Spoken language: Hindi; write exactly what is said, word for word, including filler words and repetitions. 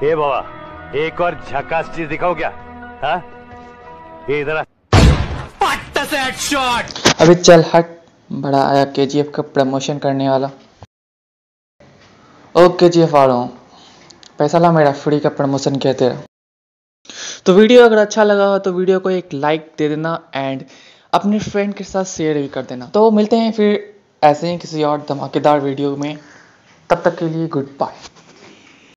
ए बाबा, एक और झकास चीज दिखाओ क्या? हाँ, ये इधर शॉट। अभी चल हट, बड़ा आया केजीएफ का प्रमोशन करने वाला। ओ केजीएफ आ रहा हूँ, पैसा ला मेरा, फ्री का प्रमोशन किया तेरा। तो वीडियो अगर अच्छा लगा हो तो वीडियो को एक लाइक दे देना एंड अपने फ्रेंड के साथ शेयर भी कर देना। तो मिलते हैं फिर ऐसे ही किसी और धमाकेदार वीडियो में, तब तक के लिए गुड बाय।